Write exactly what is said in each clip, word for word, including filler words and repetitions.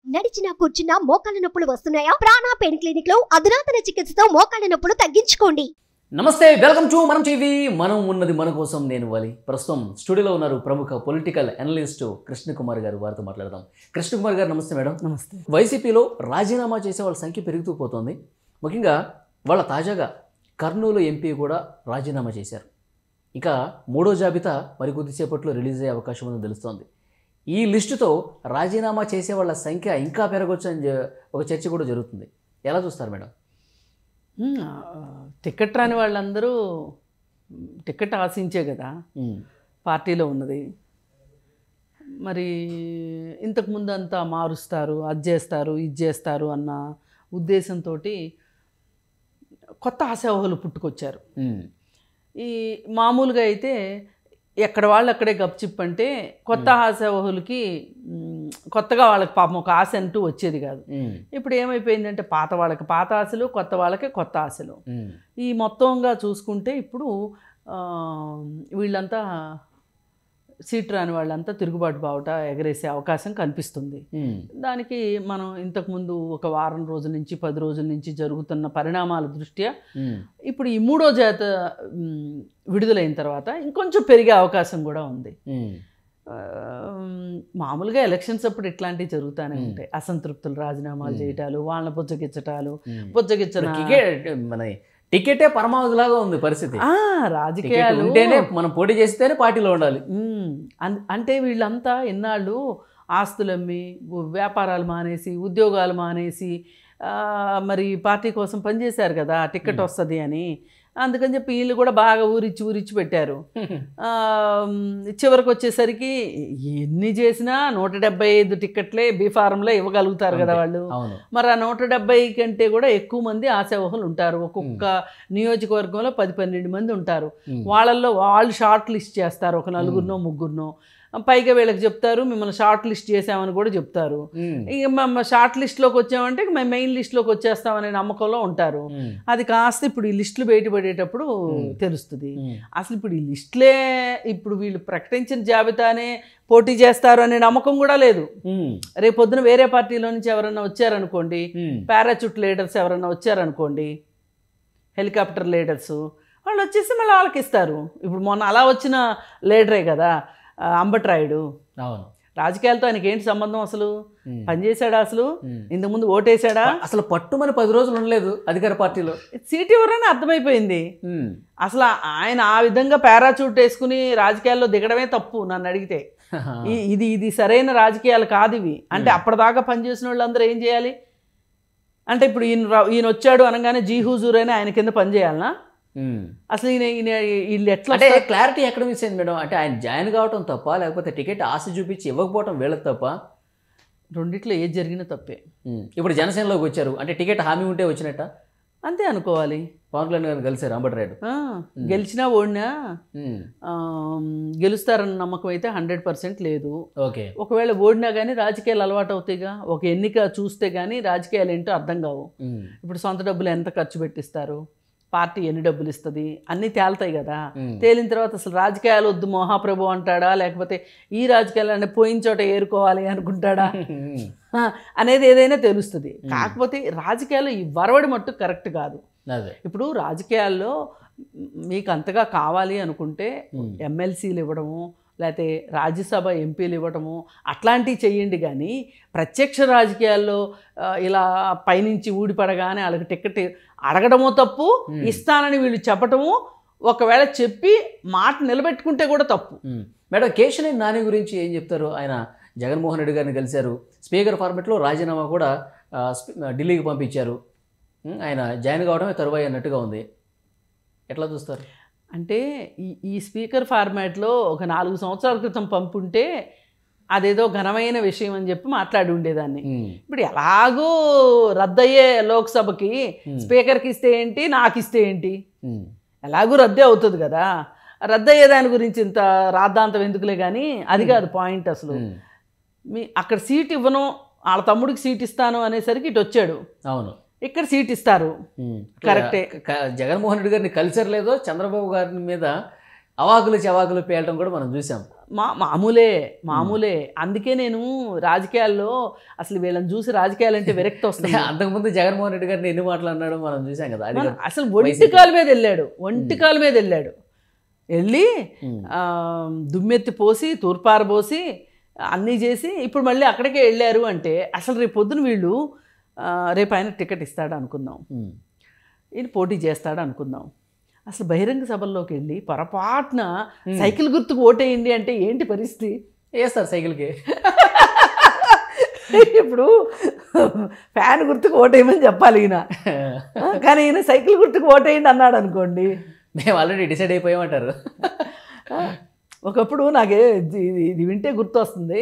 నడిచినా కూర్చున్నా మోకాళ్ళ నొప్పులు వస్తున్నాయా? ప్రాణ పెయిన్ క్లినిక్ లో అధునాతన చికిత్సతో మోకాళ్ళ నొప్పులు తగ్గించుకోండి. నమస్తే, వెల్కమ్ టు మనం టీవీ. మనం ఉన్నది మన కోసం. నేను వాలి. ప్రస్తుతం స్టూడియోలో ఉన్నారు ప్రముఖ పొలిటికల్ అనలిస్ట్ కృష్ణకుమార్ గారు. వారితో మాట్లాడదాం. కృష్ణకుమార్ గారు నమస్తే. మేడం నమస్తే. వైసీపీలో రాజీనామా చేసే వాళ్ళ సంఖ్య పెరుగుతూ పోతోంది. ముఖ్యంగా వాళ్ళ తాజాగా కర్నూలు ఎంపీ కూడా రాజీనామా చేశారు. ఇక మూడో జాబితా మరి కొద్దిసేపట్లో రిలీజ్ అయ్యే అవకాశం ఉందని తెలుస్తోంది. ఈ లిస్టుతో రాజీనామా చేసే వాళ్ళ సంఖ్య ఇంకా పెరగవచ్చు అని ఒక చర్చ కూడా జరుగుతుంది. ఎలా చూస్తారు మేడం? టికెట్ రాని వాళ్ళందరూ టికెట్ ఆశించే కదా పార్టీలో ఉన్నది. మరి ఇంతకుముందు అంతా మారుస్తారు, అది చేస్తారు, ఇది చేస్తారు అన్న ఉద్దేశంతో కొత్త ఆశావహులు పుట్టుకొచ్చారు. ఈ మామూలుగా అయితే ఎక్కడ వాళ్ళు అక్కడే గప్చిప్ అంటే కొత్త ఆశావహులకి కొత్తగా వాళ్ళకి పాపం ఒక ఆశ అంటూ వచ్చేది కాదు. ఇప్పుడు ఏమైపోయిందంటే పాత వాళ్ళకి పాత ఆశలు, కొత్త వాళ్ళకి కొత్త ఆశలు. ఈ మొత్తంగా చూసుకుంటే ఇప్పుడు వీళ్ళంతా సీట్ రాని వాళ్ళంతా తిరుగుబాటు బావుట ఎగరేసే అవకాశం కనిపిస్తుంది. దానికి మనం ఇంతకుముందు ఒక వారం రోజుల నుంచి పది రోజుల నుంచి జరుగుతున్న పరిణామాల దృష్ట్యా ఇప్పుడు ఈ మూడో జాత విడుదలైన తర్వాత ఇంకొంచెం పెరిగే అవకాశం కూడా ఉంది. మామూలుగా ఎలక్షన్స్ అప్పుడు ఇట్లాంటివి జరుగుతూనే ఉంటాయి. అసంతృప్తులు రాజీనామాలు చేయటాలు, వాళ్ళని బుజ్జగించటాలు, బుజ్జగించ టికెటే పరమావధిలాగా ఉంది పరిస్థితి. రాజకీయాలు ఉంటేనే మనం పోటీ చేస్తేనే పార్టీలో ఉండాలి. అంటే వీళ్ళంతా ఎన్నాళ్ళు ఆస్తులమ్మి వ్యాపారాలు మానేసి ఉద్యోగాలు మానేసి మరి పార్టీ కోసం పనిచేశారు కదా, టికెట్ వస్తుంది అని. అందుకని చెప్పి వీళ్ళు కూడా బాగా ఊరిచ్చి ఊరిచ్చి పెట్టారు. చివరికి వచ్చేసరికి ఎన్ని చేసినా నూట డెబ్బై ఐదు టికెట్లే బీఫారంలో ఇవ్వగలుగుతారు కదా వాళ్ళు. మరి ఆ నూట డెబ్బై కంటే కూడా ఎక్కువ మంది ఆశావహులు ఉంటారు. ఒక్కొక్క నియోజకవర్గంలో పది పన్నెండు మంది ఉంటారు. వాళ్ళల్లో వాళ్ళు షార్ట్ లిస్ట్ చేస్తారు, ఒక నలుగురినో ముగ్గురునో. పైగా వీళ్ళకి చెప్తారు మిమ్మల్ని షార్ట్ లిస్ట్ చేసామని కూడా చెప్తారు. ఇక మేము షార్ట్ లిస్ట్లోకి వచ్చామంటే మేము మెయిన్ లిస్ట్లోకి వచ్చేస్తామనే నమ్మకంలో ఉంటారు. అది కాస్త ఇప్పుడు ఈ లిస్టులు బయటపడేటప్పుడు తెలుస్తుంది. అసలు ఇప్పుడు ఈ లిస్టులే ఇప్పుడు వీళ్ళు ప్రకటించిన జాబితానే పోటీ చేస్తారు అనే నమ్మకం కూడా లేదు. రేపొద్దున వేరే పార్టీలో నుంచి ఎవరన్నా వచ్చారనుకోండి, పారాచూట్ లీడర్స్ ఎవరన్నా వచ్చారనుకోండి, హెలికాప్టర్ లీడర్స్, వాళ్ళు వచ్చేసి మళ్ళీ వాళ్ళకి ఇస్తారు. ఇప్పుడు మొన్న అలా వచ్చిన లీడరే కదా అంబట్రాయుడు. అవును, రాజకీయాలతో ఆయనకి ఏంటి సంబంధం? అసలు పనిచేశాడా? అసలు ఇంతకుముందు ఓటేశాడా? అసలు పట్టుమని పది రోజులు ఉండలేదు అధికార పార్టీలో. సీట్ ఎవరని అర్థమైపోయింది. అసలు ఆయన ఆ విధంగా పారాచూట్ వేసుకుని రాజకీయాల్లో దిగడమే తప్పు నన్ను అడిగితే. ఇది ఇది సరైన రాజకీయాలు కాదు ఇవి. అంటే అప్పటిదాకా పనిచేసిన వాళ్ళందరూ ఏం చేయాలి అంటే ఇప్పుడు ఈయన ఈయన వచ్చాడు అనగానే జీ హుజూర్ అని ఆయన కింద పనిచేయాలనా? అసలు ఈయన ఈయన వీళ్ళు ఎట్లా అంటే క్లారిటీ ఎక్కడ మిస్ అయింది మేడం? అంటే ఆయన జాయిన్ కావటం తప్ప, లేకపోతే టికెట్ ఆశ చూపించి ఇవ్వకపోవటం వీళ్ళకి తప్ప? రెండిట్లో ఏది జరిగినా తప్పే. ఇప్పుడు జనసేనలోకి వచ్చారు అంటే టికెట్ హామీ ఉంటే వచ్చినట్ట అంతే అనుకోవాలి. పవన్ కళ్యాణ్ గారు కలిసారు అంబట్రాయుడు. గెలిచినా ఓడినా గెలుస్తారన్న నమ్మకం అయితే హండ్రెడ్ పర్సెంట్ లేదు. ఓకే, ఒకవేళ ఓడినా కానీ రాజకీయాలు అలవాటు అవుతాయిగా. ఒక ఎన్నిక చూస్తే కానీ రాజకీయాలు ఏంటో అర్థం కావు. ఇప్పుడు సొంత డబ్బులు ఎంత ఖర్చు పెట్టిస్తారు, పార్టీ ఎన్ని డబ్బులు ఇస్తుంది, అన్నీ తేలుతాయి కదా. తేలిన తర్వాత అసలు రాజకీయాలు వద్దు మహాప్రభు అంటాడా, లేకపోతే ఈ రాజకీయాలు అంటే పోయిన చోట ఏరుకోవాలి అనుకుంటాడా అనేది ఏదైనా తెలుస్తుంది. కాకపోతే రాజకీయాలు ఈ వరవడి మట్టు కరెక్ట్ కాదు. ఇప్పుడు రాజకీయాల్లో మీకు అంతగా కావాలి అనుకుంటే ఎమ్మెల్సీలు ఇవ్వడము, లేకపోతే రాజ్యసభ ఎంపీలు ఇవ్వటము అట్లాంటివి చెయ్యండి. కానీ ప్రత్యక్ష రాజకీయాల్లో ఇలా పైనుంచి ఊడిపడగానే వాళ్ళకి టికెట్ అడగడమో తప్పు, ఇస్తానని వీళ్ళు చెప్పటము, ఒకవేళ చెప్పి మాట నిలబెట్టుకుంటే కూడా తప్పు. మేడం, కేశినేని నాని గురించి ఏం చెప్తారు? ఆయన జగన్మోహన్ రెడ్డి గారిని కలిశారు. స్పీకర్ ఫార్మెట్లో రాజీనామా కూడా ఢిల్లీకి పంపించారు. ఆయన జాయిన్ కావడమే తరువాయి అన్నట్టుగా ఉంది. ఎట్లా చూస్తారు? అంటే ఈ ఈ స్పీకర్ ఫార్మాట్లో ఒక నాలుగు సంవత్సరాల క్రితం పంపుంటే అదేదో ఘనమైన విషయం అని చెప్పి మాట్లాడి ఉండేదాన్ని. ఇప్పుడు ఎలాగూ రద్దయ్యే లోక్సభకి స్పీకర్కి ఇస్తే ఏంటి, నాకు ఇస్తే ఏంటి, ఎలాగూ రద్దే అవుతుంది కదా. రద్దయ్యే దాని గురించి ఇంత రాద్ధాంతం ఎందుకులే. కానీ అది కాదు పాయింట్. అసలు మీ అక్కడ సీట్ ఇవ్వను, వాళ్ళ తమ్ముడికి సీట్ ఇస్తాను అనేసరికి ఇటు వచ్చాడు. అవును, ఇక్కడ సీట్ ఇస్తారు, కరెక్టే. జగన్మోహన్ రెడ్డి గారిని కలిసారు లేదో చంద్రబాబు గారి మీద అవాకులు చవాకులు పేలటం కూడా మనం చూసాం. మా మామూలే మామూలే అందుకే నేను రాజకీయాల్లో అసలు వీళ్ళని చూసి రాజకీయాలు అంటే విరక్తి వస్తుంది. అంతకుముందు జగన్మోహన్ రెడ్డి గారిని ఎన్ని మాటలు అన్నాడో మనం చూసాం కదా. అది అసలు ఒంటికాల మీద వెళ్ళాడు ఒంటికాల మీద వెళ్ళాడు వెళ్ళి దుమ్మెత్తి పోసి తూర్పార పోసి అన్నీ చేసి ఇప్పుడు మళ్ళీ అక్కడికే వెళ్ళారు అంటే అసలు రేపు పొద్దున వీళ్ళు రేపు ఆయన టికెట్ ఇస్తాడు అనుకుందాం, ఈయన పోటీ చేస్తాడు అనుకుందాం. అసలు బహిరంగ సభల్లోకి వెళ్ళి పొరపాటున సైకిల్ గుర్తుకు ఓటేయండి అంటే ఏంటి పరిస్థితి? వేస్తారు సైకిల్కి. ఇప్పుడు ఫ్యాన్ గుర్తుకు ఓటేయమని చెప్పాలి ఈయన, కానీ ఈయన సైకిల్ గుర్తుకు ఓటేయండి అన్నాడు అనుకోండి, మేము ఆల్రెడీ డిసైడ్ అయిపోయామంటారు. ఒకప్పుడు నాకే ఇది వింటే గుర్తు వస్తుంది,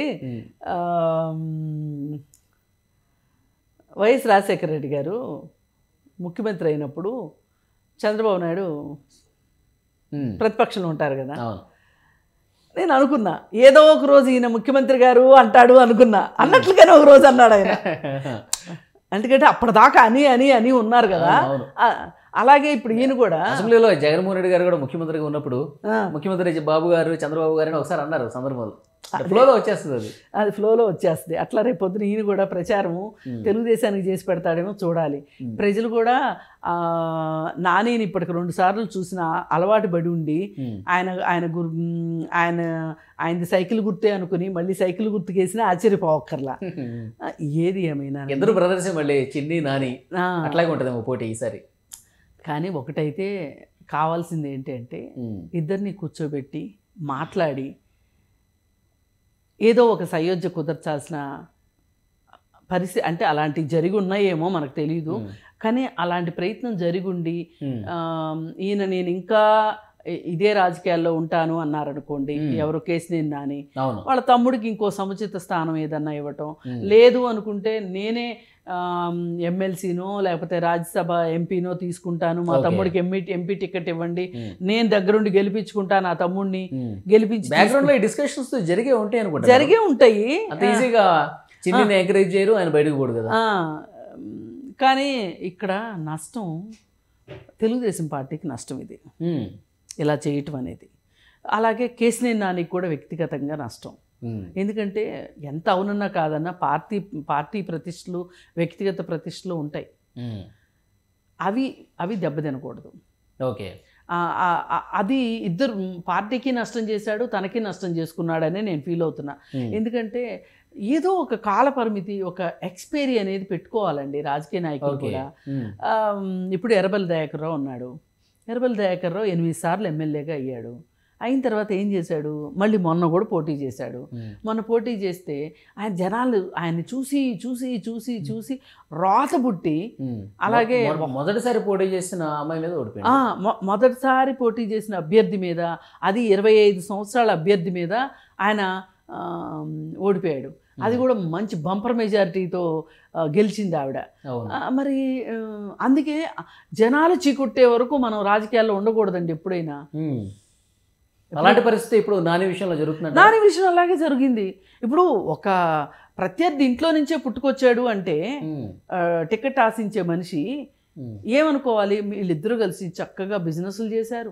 వైఎస్ రాజశేఖర రెడ్డి గారు ముఖ్యమంత్రి అయినప్పుడు చంద్రబాబు నాయుడు ప్రతిపక్షంలో ఉంటారు కదా. నేను అనుకున్నా ఏదో ఒక రోజు ఈయన ముఖ్యమంత్రి గారు అంటాడు అనుకున్నా, అన్నట్లుగానే ఒక రోజు అన్నాడు ఆయన. ఎందుకంటే అప్పటిదాకా అని అని అని ఉన్నారు కదా. అలాగే ఇప్పుడు ఈయన కూడా అసెంబ్లీలో జగన్మోహన్ రెడ్డి గారు కూడా ముఖ్యమంత్రిగా ఉన్నప్పుడు ముఖ్యమంత్రి బాబు గారు చంద్రబాబు గారు ఒకసారి అన్నారు సందర్భంలో, ఫ్లోలో వచ్చేస్తుంది అది అది ఫ్లోలో వచ్చేస్తుంది. అట్లా రేపు పొద్దున ఈయన కూడా ప్రచారము తెలుగుదేశానికి చేసి పెడతాడేమో చూడాలి. ప్రజలు కూడా నానిని ఇప్పటికి రెండు సార్లు చూసిన అలవాటు పడి ఉండి ఆయన ఆయన గుర్ ఆయన ఆయనది సైకిల్ గుర్తే అనుకుని మళ్ళీ సైకిల్ గుర్తుకేసినా ఆశ్చర్యపోవక్కర్లా. ఏది ఏమైనా ఇద్దరు బ్రదర్స్ మళ్ళీ చిన్ని నాని అట్లాగే ఉంటుందేమో పోటీ ఈసారి. కానీ ఒకటైతే కావాల్సింది ఏంటి అంటే ఇద్దరిని కూర్చోబెట్టి మాట్లాడి ఏదో ఒక సయోధ్య కుదర్చాల్సిన పరిస్థితి, అంటే అలాంటివి జరిగి ఉన్నాయేమో మనకు తెలియదు, కానీ అలాంటి ప్రయత్నం జరిగుండి ఈయన నేను ఇంకా ఇదే రాజకీయాల్లో ఉంటాను అన్నారనుకోండి, ఎవరు కేసినేని నాని వాళ్ళ తమ్ముడికి ఇంకో సముచిత స్థానం ఏదన్నా ఇవ్వటం, లేదు అనుకుంటే నేనే ఎమ్మెల్సీనో లేకపోతే రాజ్యసభ ఎంపీనో తీసుకుంటాను, మా తమ్ముడికి ఎంపీ ఎంపీ టికెట్ ఇవ్వండి, నేను దగ్గరుండి గెలిపించుకుంటాను ఆ తమ్ముడిని గెలిపించి. బ్యాక్గ్రౌండ్ లో డిస్కషన్స్ జరిగే ఉంటాయి అనుకుంటా, జరిగే ఉంటాయి, అంత ఈజీగా చిన్ని ఎంకరేజ్ చేయరు, ఆయన బయటకు పోడు కదా. కానీ ఇక్కడ నష్టం తెలుగుదేశం పార్టీకి నష్టం ఇది ఇలా చేయటం అనేది. అలాగే కేసినేని నానికి కూడా వ్యక్తిగతంగా నష్టం, ఎందుకంటే ఎంత అవునన్నా కాదన్నా పార్టీ పార్టీ ప్రతిష్టలు వ్యక్తిగత ప్రతిష్టలు ఉంటాయి, అవి అవి దెబ్బతినకూడదు. ఓకే, అది ఇద్దరు పార్టీకి నష్టం చేశాడు, తనకి నష్టం చేసుకున్నాడనే నేను ఫీల్ అవుతున్నా. ఎందుకంటే ఏదో ఒక కాల పరిమితి, ఒక ఎక్స్పైరీ అనేది పెట్టుకోవాలండి రాజకీయ నాయకులు కూడా. ఇప్పుడు ఎర్రబెల్లి దయాకర్ రావు ఉన్నాడు, ఎర్రబెల్లి దయాకర్ రావు ఎనిమిది సార్లు ఎమ్మెల్యేగా అయ్యాడు. అయిన తర్వాత ఏం చేశాడు, మళ్ళీ మొన్న కూడా పోటీ చేశాడు. మొన్న పోటీ చేస్తే ఆయన జనాలు ఆయన్ని చూసి చూసి చూసి చూసి రోత పుట్టి, అలాగే మొదటిసారి పోటీ చేసిన అమ్మాయి మీద ఓడిపోయాడు. మొదటిసారి పోటీ చేసిన అభ్యర్థి మీద, అది ఇరవై ఐదు సంవత్సరాల అభ్యర్థి మీద ఆయన ఓడిపోయాడు. అది కూడా మంచి బంపర్ మెజారిటీతో గెలిచింది ఆవిడ. మరి అందుకే జనాలు చీకొట్టే వరకు మనం రాజకీయాల్లో ఉండకూడదండి ఎప్పుడైనా. అలాంటి పరిస్థితి ఇప్పుడు నాని విషయంలో జరుగుతుంది. నాని విషయం అలాగే జరిగింది. ఇప్పుడు ఒక ప్రత్యర్థి ఇంట్లో నుంచే పుట్టుకొచ్చాడు అంటే టికెట్ ఆశించే మనిషి ఏమనుకోవాలి, వీళ్ళిద్దరూ కలిసి చక్కగా బిజినెస్లు చేశారు,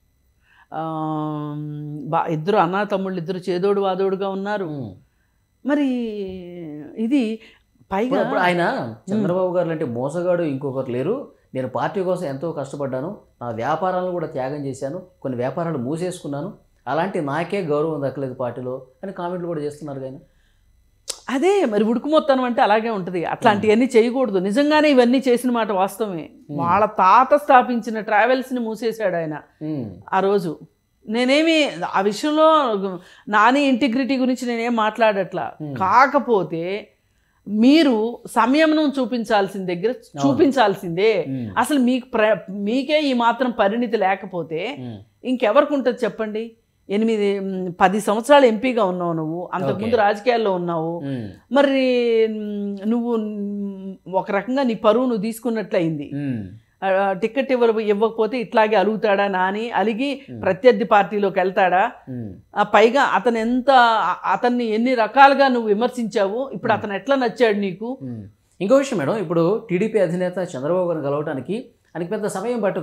బా ఇద్దరు అన్నా తమ్ముళ్ళు ఇద్దరు చేదోడు వాదోడుగా ఉన్నారు. మరి ఇది పైగా ఆయన చంద్రబాబు గారు అంటే మోసగాడు ఇంకొకరు లేరు, నేను పార్టీ కోసం ఎంతో కష్టపడ్డాను, నా వ్యాపారాలను కూడా త్యాగం చేశాను, కొన్ని వ్యాపారాలు మూసేసుకున్నాను, అలాంటి నాకే గౌరవం దక్కలేదు పార్టీలో అని కామెంట్లు కూడా చేస్తున్నారు. కానీ అదే మరి ఉడుకుమొత్తాను అంటే అలాగే ఉంటుంది, అట్లాంటివన్నీ చేయకూడదు. నిజంగానే ఇవన్నీ చేసిన మాట వాస్తవమే. వాళ్ళ తాత స్థాపించిన ట్రావెల్స్ని మూసేశాడు ఆయన ఆ రోజు. నేనేమి ఆ విషయంలో నాని ఇంటిగ్రిటీ గురించి నేనేం మాట్లాడట్లా, కాకపోతే మీరు సంయమనం చూపించాల్సిన దగ్గర చూపించాల్సిందే. అసలు మీకు ప్ర మీకే ఈ మాత్రం పరిణితి లేకపోతే ఇంకెవరికి ఉంటుంది చెప్పండి. ఎనిమిది పది సంవత్సరాలు ఎంపీగా ఉన్నావు నువ్వు, అంతకుముందు రాజకీయాల్లో ఉన్నావు, మరి నువ్వు ఒక రకంగా నీ పరువు నువ్వు తీసుకున్నట్లయింది. టికెట్ ఇవ్వ ఇవ్వకపోతే ఇట్లాగే అలుగుతాడా నాని, అలిగి ప్రత్యర్థి పార్టీలోకి వెళ్తాడా, పైగా అతను ఎంత అతన్ని ఎన్ని రకాలుగా నువ్వు విమర్శించావు, ఇప్పుడు అతను ఎట్లా నచ్చాడు నీకు. ఇంకో విషయం మేడం, ఇప్పుడు టీడీపీ అధినేత చంద్రబాబు గారిని కలవడానికి ఆయనకి పెద్ద సమయం పట్టదు,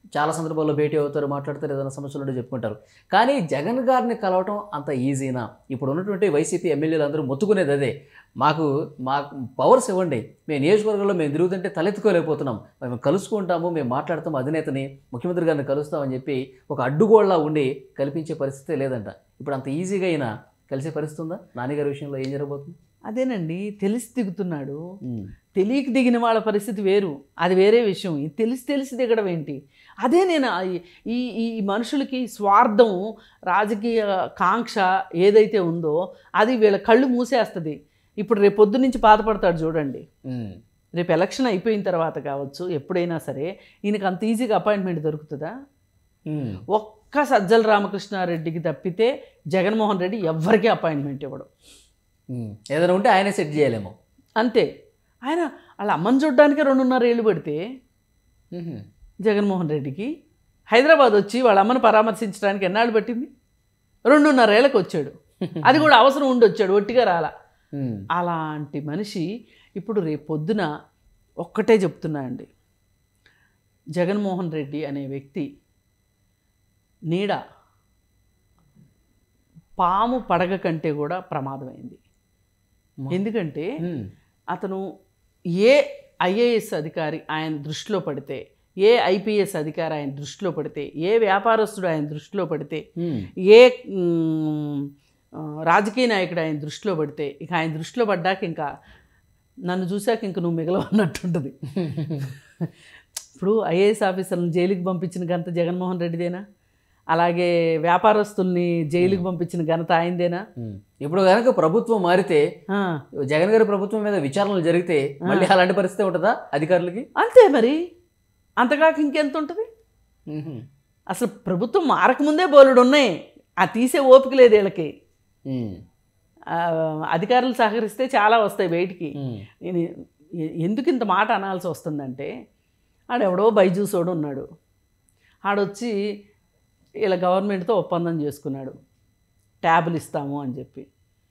చాలా సందర్భాల్లో భేటీ అవుతారు, మాట్లాడతారు, ఏదైనా సమస్యలు ఉంటే చెప్పుకుంటారు. కానీ జగన్ గారిని కలవటం అంత ఈజీనా? ఇప్పుడు ఉన్నటువంటి వైసీపీ ఎమ్మెల్యేలు అందరూ మొత్తుకునేది అదే, మాకు మాకు పవర్స్ ఇవ్వండి, మేము నియోజకవర్గంలో మేము తిరుగుతుంటే తలెత్తుకోలేకపోతున్నాం, మేము కలుసుకుంటాము, మేము మాట్లాడతాము, అధినేతని ముఖ్యమంత్రి గారిని కలుస్తామని చెప్పి ఒక అడ్డుగోళ్ళ ఉండి కల్పించే పరిస్థితే లేదంట. ఇప్పుడు అంత ఈజీగా అయినా కలిసే పరిస్థితి ఉందా? నాన్నగారి విషయంలో ఏం జరగబోతుంది? అదేనండి, తెలిసి దిగుతున్నాడు. తెలియక దిగిన వాళ్ళ పరిస్థితి వేరు, అది వేరే విషయం. ఇది తెలిసి తెలిసి దిగడం ఏంటి? అదే నేను ఈ ఈ మనుషులకి స్వార్థం, రాజకీయ కాంక్ష ఏదైతే ఉందో అది వీళ్ళ కళ్ళు మూసేస్తుంది. ఇప్పుడు రేపు పొద్దు నుంచి బాధపడతాడు చూడండి. రేపు ఎలక్షన్ అయిపోయిన తర్వాత కావచ్చు, ఎప్పుడైనా సరే ఈయనకు అంత ఈజీగా అపాయింట్మెంట్ దొరుకుతుందా? ఒక్క సజ్జల రామకృష్ణారెడ్డికి తప్పితే జగన్మోహన్ రెడ్డి ఎవ్వరికీ అపాయింట్మెంట్ ఇవ్వడం. ఏదైనా ఉంటే ఆయనే సెట్ చేయలేము అంతే. ఆయన వాళ్ళ అమ్మని చూడడానికి రెండున్నర ఏళ్ళు పడితే జగన్మోహన్ రెడ్డికి హైదరాబాద్ వచ్చి వాళ్ళ అమ్మని పరామర్శించడానికి ఎన్నాళ్ళు పట్టింది? రెండున్నర ఏళ్ళకి వచ్చాడు. అది కూడా అవసరం ఉండి వచ్చాడు, ఒట్టిగా రాలా. అలాంటి మనిషి ఇప్పుడు రేపు పొద్దున ఒక్కటే చెప్తున్నా అండి, జగన్మోహన్ రెడ్డి అనే వ్యక్తి నీడ పాము పడగ కంటే కూడా ప్రమాదమైంది. ఎందుకంటే అతను ఏ ఐఏఎస్ అధికారి ఆయన దృష్టిలో పడితే, ఏ ఐపీఎస్ అధికారి ఆయన దృష్టిలో పడితే, ఏ వ్యాపారస్తుడు ఆయన దృష్టిలో పడితే, ఏ రాజకీయ నాయకుడు ఆయన దృష్టిలో పడితే, ఇక ఆయన దృష్టిలో పడ్డాక ఇంకా నన్ను చూశాక ఇంక నువ్వు మిగలవన్నట్టుంటుంది. ఇప్పుడు ఐఏఎస్ ఆఫీసర్లను జైలుకి పంపించిన ఘనత జగన్మోహన్ రెడ్డిదేనా? అలాగే వ్యాపారస్తుల్ని జైలుకి పంపించిన ఘనత ఆయనదేనా? ఇప్పుడు కనుక ప్రభుత్వం మారితే, జగన్ గారి ప్రభుత్వం మీద విచారణలు జరిగితే మళ్ళీ అలాంటి పరిస్థితి ఉంటుందా అధికారులకి? అంతే మరి, అంతకాక ఇంకెంత ఉంటుంది? అసలు ప్రభుత్వం మారకముందే బోలెడు ఉన్నాయి, ఆ తీసే ఓపిక లేదు వీళ్ళకి. అధికారులు సహకరిస్తే చాలా వస్తాయి బయటికి. నేను ఎందుకు ఇంత మాట అనాల్సి వస్తుందంటే, ఆడెవడో బైజూసోడు ఉన్నాడు, ఆడొచ్చి ఇలా గవర్నమెంట్తో ఒప్పందం చేసుకున్నాడు, ట్యాబులు ఇస్తాము అని చెప్పి.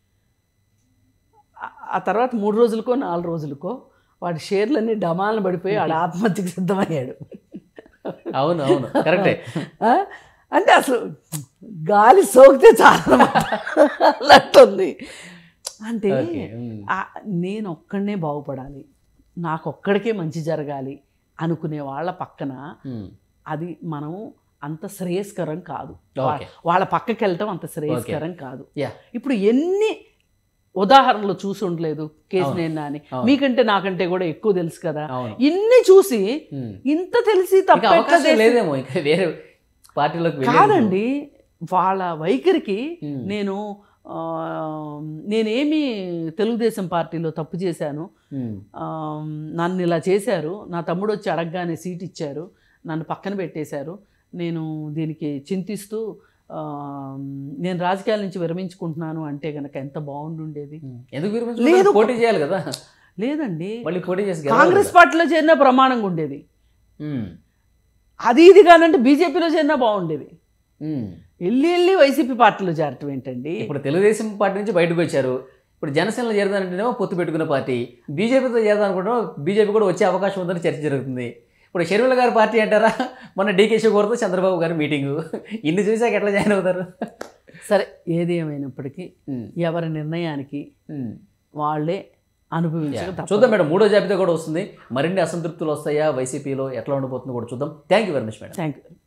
ఆ తర్వాత మూడు రోజులకో నాలుగు రోజులకో వాడి షేర్లన్నీ డమాలను పడిపోయి ఆడ ఆత్మహత్యకు సిద్ధమయ్యాడు. అవును అవును కరెక్టే. అంటే అసలు గాలి సోకితే చాలా అన్నట్టుంది. అంటే నేను ఒక్కడనే బాగుపడాలి, నాకు ఒక్కడికే మంచి జరగాలి అనుకునే వాళ్ళ పక్కన అది మనం అంత శ్రేయస్కరం కాదు. వాళ్ళ పక్కకి వెళ్ళటం అంత శ్రేయస్కరం కాదు. ఇప్పుడు ఎన్ని ఉదాహరణలు చూసి ఉండలేదు కేసినేని అని, మీకంటే నాకంటే కూడా ఎక్కువ తెలుసు కదా. ఇన్ని చూసి ఇంత తెలిసి తప్పేమో వేరే పార్టీలోకి కాదండి. వాళ్ళ వైఖరికి నేను నేనేమి తెలుగుదేశం పార్టీలో తప్పు చేశాను, నన్ను ఇలా చేశారు, నా తమ్ముడు వచ్చి అడగగానే సీట్ ఇచ్చారు, నన్ను పక్కన పెట్టేశారు, నేను దీనికి చింతిస్తూ నేను రాజకీయాల నుంచి విరమించుకుంటున్నాను అంటే కనుక ఎంత బాగుండుండేది. లేదు పోటీ చేయాలి కదా. లేదండి, మళ్ళీ పోటీ చేసి కాంగ్రెస్ పార్టీలో చేరినా ప్రమాణంగా ఉండేది. అది ఇది కాదంటే బీజేపీలో చేరినా బాగుండేది. వెళ్ళి వెళ్ళి వైసీపీ పార్టీలో చేరటం ఏంటండి? ఇప్పుడు తెలుగుదేశం పార్టీ నుంచి బయటకు వచ్చారు, ఇప్పుడు జనసేనలో చేరదానంటేనేమో పొత్తు పెట్టుకున్న పార్టీ, బీజేపీతో చేరదానుకుంటాం, బీజేపీ కూడా వచ్చే అవకాశం ఉందని చర్చ జరుగుతుంది. ఇప్పుడు షర్మిల గారి పార్టీ అంటారా, మొన్న డీకే శివకుమార్తో చంద్రబాబు గారి మీటింగు, ఇన్ని చూసాక ఎట్లా జాయిన్ అవుతారు? సరే, ఏది ఏమైనప్పటికీ ఎవరి నిర్ణయానికి వాళ్ళే అనుభవించారు. చూద్దాం మేడం, మూడో జాబితా కూడా వస్తుంది, మరిన్ని అసంతృప్తులు వస్తాయా వైసీపీలో, ఎట్లా ఉండిపోతుందో కూడా చూద్దాం. Thank you very much madam. Thank you.